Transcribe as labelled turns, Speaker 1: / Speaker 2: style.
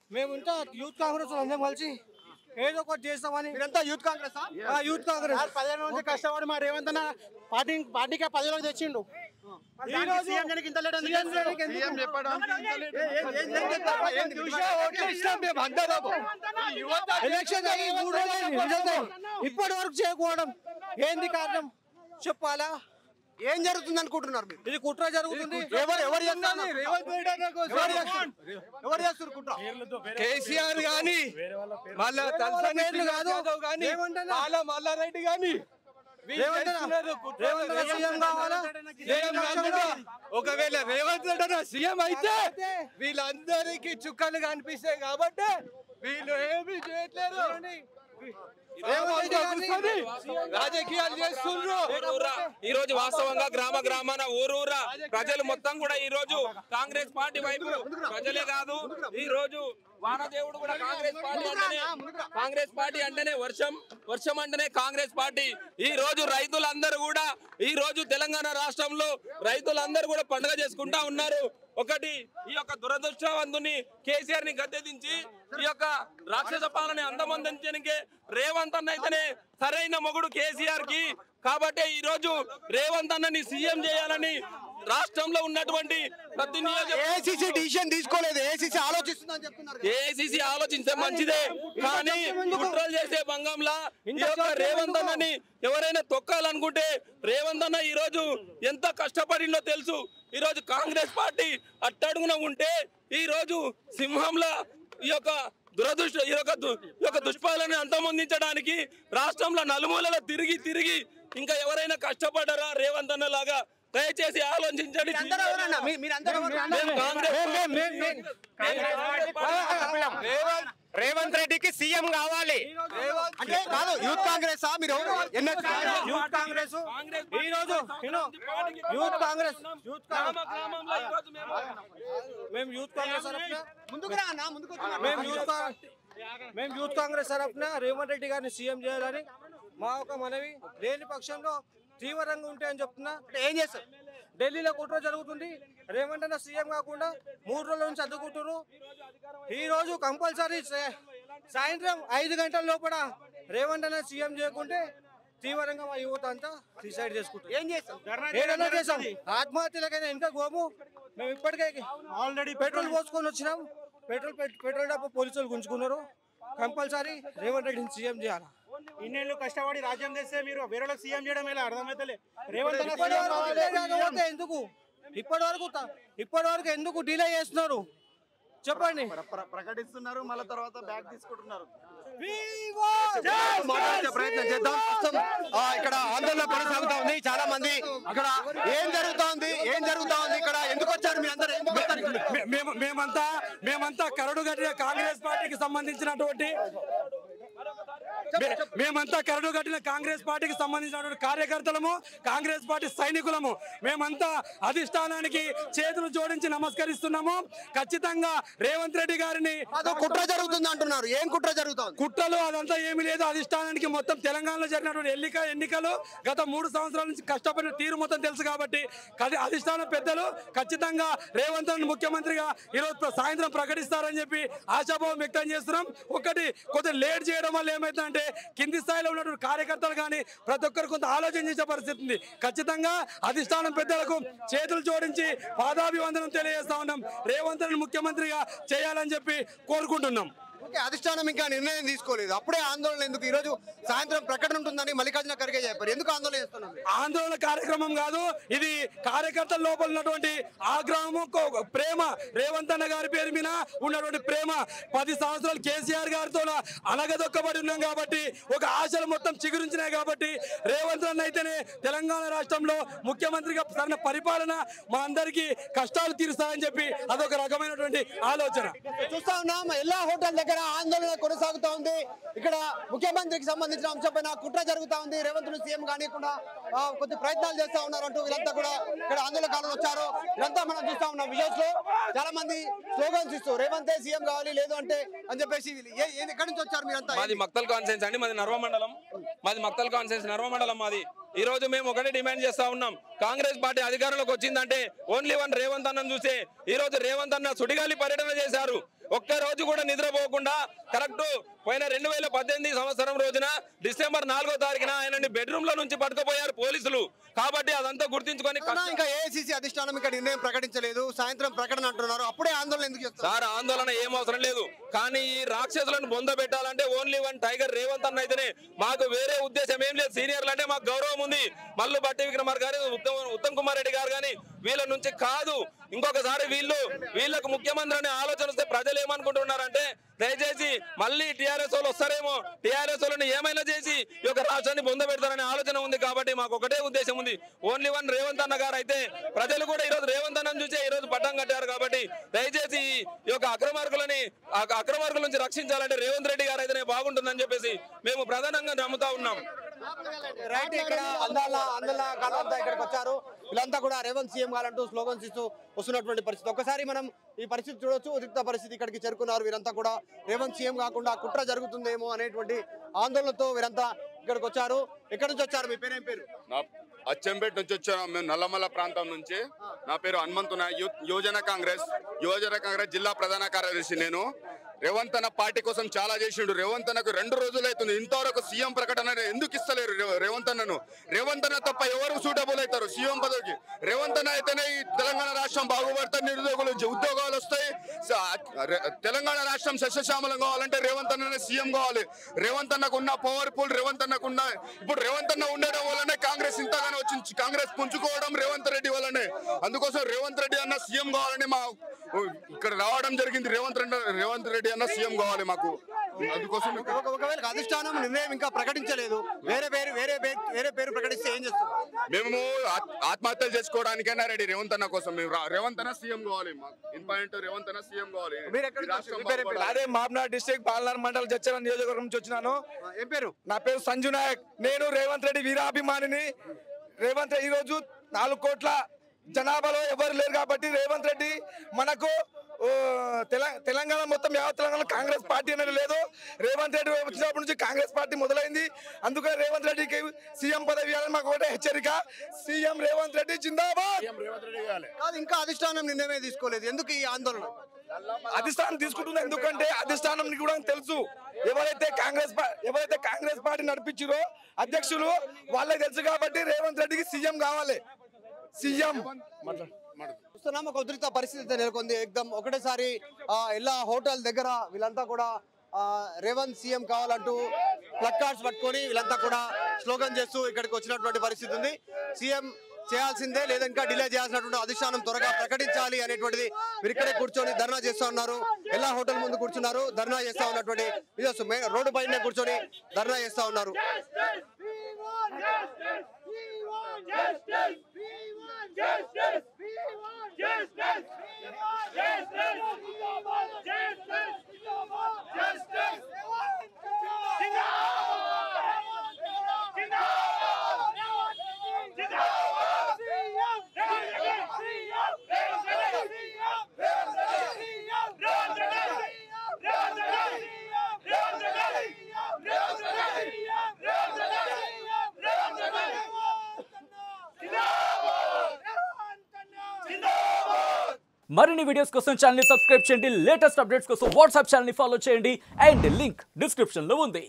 Speaker 1: మేముంటా youth Congress అందరం కలిసి ఏదో ఒకటి చేస్తామని.
Speaker 2: మీరంతా యూత్ కాంగ్రెస్?
Speaker 1: యూత్ కాంగ్రెస్
Speaker 2: 15 నుంచి కష్టపడి మా రేవంత్ అన్న పార్టీకి 10 తెచ్చిండు.
Speaker 1: ఇప్పటి వరకు చేయకపోవడం ఏంది కారణం చెప్పాలా?
Speaker 2: ఏం జరుగుతుంది అనుకుంటున్నారు మీరు?
Speaker 1: ఇది కుట్ర జరుగుతుంది.
Speaker 2: ఎవరు చేస్తారు కుట్ర?
Speaker 3: కేసీఆర్ గాని మళ్ళా తలసాని కాదు కానీ మల్లారెడ్డి గాని ఒకవేళ రేవంత్ రెడ్డి సీఎం అయితే వీళ్ళందరికీ చుక్కలు కనిపిస్తాయి కాబట్టి వీళ్ళు ఏమి చేయట్లేదు, రాజకీయాలు చేస్తున్నారు.
Speaker 4: ఈ రోజు వాస్తవంగా గ్రామాన ఊరూరా ప్రజలు మొత్తం కూడా ఈ రోజు కాంగ్రెస్ పార్టీ వైపు, ప్రజలే కాదు ఈ రోజు వానదేవుడు కూడా కాంగ్రెస్ పార్టీ అంటేనే వర్షం అంటేనే కాంగ్రెస్ పార్టీ. ఈ రోజు రైతులందరూ కూడా ఈ రోజు తెలంగాణ రాష్ట్రంలో రైతులందరూ కూడా పండుగ చేసుకుంటా ఉన్నారు. ఒకటి ఈ యొక్క దురదృష్టవంతుని కేసీఆర్ ని గద్దెదించి ఈ యొక్క రాక్షస పాలన అంతమొందించడానికి రేవంత్ అన్న అయితేనే సరైన మొగుడు కేసీఆర్ కి. కాబట్టి ఈ రోజు రేవంత్ అన్నని సీఎం చేయాలని రాష్ట్రంలో ఉన్నటువంటి ప్రతి
Speaker 2: ఏఐసీసీ డిసిషన్ తీసుకోలేదు, ఏఐసీసీ ఆలోచిస్తుందని చెప్తున్నారు.
Speaker 4: ఏఐసీసీ ఆలోచిస్తే మంచిదే, కానీ కుట్రలు చేసే భంగంలా ఈ యొక్క రేవంత్ అన్నని ఎవరైనా తొక్కాలనుకుంటే రేవంత్ అన్న ఈ రోజు ఎంత కష్టపడిందో తెలుసు. ఈ రోజు కాంగ్రెస్ పార్టీ అట్టడుగున ఉంటే ఈ రోజు సింహంలా ఈ యొక్క దుష్పాలన అంతమొందించడానికి రాష్ట్రంలో నలుమూలలో తిరిగి ఇంకా ఎవరైనా కష్టపడ్డారా రేవంత్ అన్న లాగా? దయచేసి ఆలోచించండి.
Speaker 3: రేవంత్ రెడ్డికి సీఎం కావాలి.
Speaker 2: అంటే కాదు యూత్ కాంగ్రెస్ మీరు
Speaker 1: యూత్ కాంగ్రెస్ ఈ రోజు యూత్ కాంగ్రెస్ మేము యూత్ కాంగ్రెస్ మేము యూత్ కాంగ్రెస్ తరఫున రేవంత్ రెడ్డి గారిని సీఎం చేయాలని మా ఒక మనవి. లేని పక్షంలో తీవ్రంగా ఉంటాయని చెప్తున్నా.
Speaker 2: ఏం చేస్తారు?
Speaker 1: ఢిల్లీలో కుట్ర జరుగుతుంది. రేవంత్ అన్న సీఎం కాకుండా 3 రోజుల నుంచి అడ్డుకుంటారు. ఈ రోజు కంపల్సరీ సాయంత్రం 5 గంటల లోపల రేవంత్ అన్న సీఎం చేయకుంటే తీవ్రంగా మా యువత అంతా సూసైడ్ చేసుకుంటారు.
Speaker 2: ఏం చేస్తాం?
Speaker 1: ఏదైనా చేసాం. ఆత్మహత్యలకైనా ఇంకా గోము. మేము ఇప్పటికే ఆల్రెడీ పెట్రోల్ పోసుకొని వచ్చినాం. పెట్రోల్ డబ్బు పోలీసులు గుంజుకున్నారు. కంపల్సరీ రేవంత్ రెడ్డిని సీఎం చేయాలి.
Speaker 2: ఇన్నేళ్ళు కష్టపడి రాజ్యం చేస్తే మీరు వేరే సీఎం చేయడం ఎలా అర్థమైతే రేవంత్
Speaker 1: ఎందుకు ఇప్పటి వరకు ఎందుకు డిలే చేస్తున్నారు చెప్పండి.
Speaker 2: ప్రకటిస్తున్నారు, మళ్ళీ తర్వాత బ్యాక్ తీసుకుంటున్నారు.
Speaker 3: ప్రయత్నం చేద్దాం. ఇక్కడ ఆందోళన కొనసాగుతా ఉంది. చాలా మంది ఇక్కడ ఏం జరుగుతా ఉంది ఇక్కడ ఎందుకు వచ్చారు మీ అందరూ?
Speaker 5: మేమంతా కరడుగట్టిన కాంగ్రెస్ పార్టీకి సంబంధించినటువంటి కార్యకర్తలము, కాంగ్రెస్ పార్టీ సైనికులము. మేమంతా అధిష్టానానికి చేతులు జోడించి నమస్కరిస్తున్నాము. ఖచ్చితంగా రేవంత్ రెడ్డి గారిని
Speaker 2: కుట్ర జరుగుతుంది అంటున్నారు. ఏం కుట్ర జరుగుతుంది?
Speaker 5: కుట్రలు అదంతా ఏమీ లేదు. అధిష్టానానికి మొత్తం తెలంగాణలో జరిగినటువంటి ఎన్నికలు గత 3 సంవత్సరాల నుంచి కష్టపడిన తీరు మొత్తం తెలుసు కాబట్టి అధిష్టాన పెద్దలు ఖచ్చితంగా రేవంత్ రెడ్డి ముఖ్యమంత్రిగా ఈరోజు సాయంత్రం ప్రకటిస్తారని చెప్పి ఆశాభావం వ్యక్తం చేస్తున్నాం. ఒకటి కొంచెం లేట్ చేయడం వల్ల ఏమైతుందంటే కింది స్థాయిలో ఉన్నటువంటి కార్యకర్తలు కానీ ప్రతి ఒక్కరు కొంత ఆలోచన చేసే పరిస్థితి ఉంది. ఖచ్చితంగా అధిష్టానం పెద్దలకు చేతులు జోడించి పాదాభివందనం తెలియజేస్తా ఉన్నాం. రేవంత్ రెడ్డి ముఖ్యమంత్రిగా చేయాలని చెప్పి కోరుకుంటున్నాం.
Speaker 2: అధిష్టానం ఇంకా నిర్ణయం తీసుకోలేదు, అప్పుడే ఆందోళన ఎందుకు? ఈ రోజు సాయంత్రం ప్రకటన ఉంటుందని మల్లికార్జున ఖర్గే చెప్పారు. ఎందుకు ఆందోళన చేస్తున్నారు?
Speaker 5: ఆందోళన కార్యక్రమం కాదు ఇది. కార్యకర్తల లోపల ఉన్నటువంటి ఆగ్రహము, ప్రేమ, రేవంత్ అన్న గారి పేరు మీద ఉన్నటువంటి ప్రేమ. 10 సంవత్సరాలు కేసీఆర్ గారితో అనగదొక్కబడి ఉన్నాం కాబట్టి, ఒక ఆశలు మొత్తం చిగురించినాయి కాబట్టి రేవంత్ అన్న అయితేనే తెలంగాణ రాష్ట్రంలో ముఖ్యమంత్రిగా సరైన పరిపాలన మా అందరికీ కష్టాలు తీరుస్తాయని చెప్పి అదొక రకమైనటువంటి ఆలోచన.
Speaker 2: చూస్తా ఉన్నాం ఎల్లా హోటల్ దగ్గర ఆందోళన కొనసాగుతా ఉంది. ఇక్కడ ముఖ్యమంత్రికి సంబంధించిన అంశంపైన కుట్ర జరుగుతా ఉంది. రేవంత్ సీఎం కానికుండా కొద్ది ప్రయత్నాలు చేస్తా ఉన్నారు అంటూ వీళ్ళంతా కూడా ఇక్కడ ఆందోళనకారులు వచ్చారు. ఇదంతా మనం చూస్తా ఉన్నాం. విజువల్స్ లో చాలా మంది స్లోగన్స్ ఇస్తూ రేవంత్ సీఎం కావాలి లేదు అంటే అని చెప్పేసి. ఎక్కడి నుంచి వచ్చారు మీరంతా?
Speaker 4: మాది మక్తల్ కాన్సెన్స్ అండి, మాది నర్వ మండలం. మాది ఈ రోజు మేము ఒకటే డిమాండ్ చేస్తా ఉన్నాం. కాంగ్రెస్ పార్టీ అధికారంలోకి వచ్చిందంటే ఓన్లీ వన్ రేవంత్ అన్నను చూసే. ఈ రోజు రేవంత్ అన్న సుడిగాలి పర్యటన చేశారు. ఒక్క రోజు కూడా నిద్రపోకుండా కరెక్ట్ పోయిన 2018 సంవత్సరం రోజున డిసెంబర్ 4వ తారీఖున ఆయనని బెడ్రూమ్ లో నుంచి పట్టుకుపోయారు పోలీసులు. కాబట్టి అదంతా గుర్తించుకొని
Speaker 2: ఇంకా ఏఐసిసి అధిష్టానం ఇక్కడ నిర్ణయం ప్రకటించలేదు, సాయంత్రం ప్రకటన అంటున్నారు. అప్పుడే ఆందోళన ఎందుకు చేస్తారు
Speaker 4: సార్? ఆందోళన ఏం అవసరం లేదు, కానీ ఈ రాక్షసులను బొంద పెట్టాలంటే ఓన్లీ వన్ టైగర్ రేవంత్ అన్న అయితేనే. మాకు వేరే ఉద్దేశం ఏం లేదు. సీనియర్లు అంటే మాకు గౌరవం ఉంది. మల్లు బట్టి విక్రమార్ గారు, ఉత్తమ్ కుమార్ రెడ్డి గారు కానీ వీళ్ళ నుంచి కాదు. ఇంకొకసారి వీళ్ళకు ముఖ్యమంత్రి అనే ఆలోచన వస్తే ప్రజలు ఏమనుకుంటున్నారంటే దయచేసి మళ్ళీ టీఆర్ఎస్ వాళ్ళు వస్తారేమో, టీఆర్ఎస్ వాళ్ళని ఏమైనా చేసి ఈ యొక్క రాష్ట్రాన్ని బొంద పెడతారనే ఆలోచన ఉంది. కాబట్టి మాకు ఒకటే ఉద్దేశం ఉంది, ఓన్లీ వన్ రేవంత్ అన్న గారు అయితే. ప్రజలు కూడా ఈరోజు రేవంత్ అన్నను చూసే ఈరోజు పట్టం కట్టారు. కాబట్టి దయచేసి ఈ యొక్క అక్రమార్కుల నుంచి రక్షించాలంటే రేవంత్ రెడ్డి గారు అయితేనే బాగుంటుందని చెప్పేసి మేము ప్రధానంగా నమ్ముతా ఉన్నాం.
Speaker 2: రైట్, ఇక్కడ ఆందోళనకారులంతా ఇక్కడికి వచ్చారు. వీళ్ళంతా కూడా రేవంత్ సీఎం కావాలంటూ స్లోగన్స్ ఇస్తూ వస్తున్నటువంటి పరిస్థితి. ఒక్కసారి మనం ఈ పరిస్థితి చూడొచ్చు. ఉద్రిక్త పరిస్థితి ఇక్కడికి చేరుకున్నారు. వీరంతా కూడా రేవంత్ సీఎం కాకుండా కుట్ర జరుగుతుందేమో అనేటువంటి ఆందోళనతో వీరంతా ఇక్కడికి వచ్చారు. ఎక్కడి నుంచి వచ్చారు? మీ పేరేం పేరు?
Speaker 6: అచ్చంపేట నుంచి వచ్చాను. మేము నల్లమల్ల ప్రాంతం నుంచి. నా పేరు హనుమంతున, యువజన కాంగ్రెస్ జిల్లా ప్రధాన కార్యదర్శి. నేను రేవంత్ అన్న పార్టీ కోసం చాలా చేసిండు. రేవంత్ అన్నకు 2 రోజులు అవుతుంది, ఇంతవరకు సీఎం ప్రకటన ఎందుకు ఇస్తలేరు రేవంత్ అన్నను? రేవంత్ అన్న తప్ప ఎవరు సూటబుల్ అవుతారు సీఎం పదవికి? రేవంత్ అన్న అయితేనే ఈ తెలంగాణ రాష్ట్రం బాగుపడతాయి, నిరుద్యోగులు ఉద్యోగాలు వస్తాయి. తెలంగాణ రాష్ట్రం సస్యశ్యామలం కావాలంటే రేవంత్ అన్ననే సీఎం కావాలి. రేవంత్ అన్నకు ఉన్న పవర్ఫుల్, రేవంత్ అన్నకున్న ఇప్పుడు రేవంత్ అన్న ఉండడం వల్లనే కాంగ్రెస్ ఇంతగానే వచ్చింది. కాంగ్రెస్ పుంజుకోవడం రేవంత్ రెడ్డి వల్లనే. అందుకోసం రేవంత్ రెడ్డి అన్న సీఎం కావాలని మా ఇక్కడ రావడం జరిగింది. రేవంత్ రెడ్డి అన్న సీఎం కావాలి మాకు. అందుకోసం
Speaker 2: ఒకవేళ అధిష్టానం నిర్ణయం ఇంకా ప్రకటించలేదు, వేరే పేరు ప్రకటిస్తే ఏం చేస్తారు?
Speaker 6: మేము ఆత్మహత్యలు చేసుకోవడానికైనా రెడీ రేవంత్ అన్న కోసం. మేము రేవంత్ అన్న సీఎం కావాలి. ఇంపార్టెంట్ రేవంత్ అన్న సీఎం కావాలి.
Speaker 5: అదే మాబ్నార్ డిస్ట్రిక్ట్ పాలనార్ మండల్ జడ్చర్ల నియోజకవర్గం నుంచి వచ్చినాను.
Speaker 2: ఏం పేరు?
Speaker 5: నా పేరు సంజు నాయక్. నేను రేవంత్ రెడ్డి వీరాభిమానిని. రేవంత్ రెడ్డి ఈరోజు 4 కోట్ల జనాభాలో ఎవరు లేరు కాబట్టి రేవంత్ రెడ్డి మనకు తెలంగాణ మొత్తం యావత్ తెలంగాణ కాంగ్రెస్ పార్టీ అనేది లేదు. రేవంత్ రెడ్డి వచ్చినప్పటి నుంచి కాంగ్రెస్ పార్టీ మొదలైంది. అందుకని రేవంత్ రెడ్డికి సీఎం పదవి ఇవ్వాలని మాకు ఒకటే హెచ్చరిక. సీఎం రేవంత్ రెడ్డి జిందాబాద్.
Speaker 2: ఇంకా అధిష్టానం నిర్ణయమే తీసుకోలేదు, ఎందుకు ఈ ఆందోళన?
Speaker 5: అధిష్టానం తీసుకుంటుంది ఎందుకంటే అధిష్టానం కూడా తెలుసు, ఎవరైతే కాంగ్రెస్ పార్టీ నడిపించారో అధ్యక్షులు వాళ్ళకి తెలుసు. కాబట్టి రేవంత్ రెడ్డికి సీఎం కావాలి. సీఎం
Speaker 2: చూస్తున్నాం, ఒక ఉద్రిక్త పరిస్థితి నెలకొంది. ఎక్దమ్ ఒకటేసారి എല്ലാ హోటల్ దగ్గర వీళ్ళంతా కూడా రేవంత్ సీఎం కావాలంటూ ప్లగ్ కార్డ్స్ పట్టుకొని వీళ్ళంతా కూడా స్లోగన్ చేస్తూ ఇక్కడికి వచ్చినటువంటి పరిస్థితి ఉంది. సీఎం చేయాల్సిందే, లేదా ఇంకా డిలే చేయాల్సినటువంటి అధిష్టానం త్వరగా ప్రకటించాలి అనేటువంటిది మీరు ఇక్కడే కూర్చొని ధర్నా చేస్తూ ఉన్నారు. ఎలా హోటల్ ముందు కూర్చున్నారు, ధర్నా చేస్తూ ఉన్నటువంటి రోడ్డు పైన కూర్చొని ధర్నా చేస్తూ ఉన్నారు.
Speaker 7: మరిన్ని వీడియోస్ కోసం ఛానల్ ని సబ్స్క్రైబ్ చేయండి. లేటెస్ట్ అప్డేట్స్ కోసం వాట్సాప్ ఛానల్ ని ఫాలో చేయండి. అండ్ లింక్ డిస్క్రిప్షన్ లో ఉంది.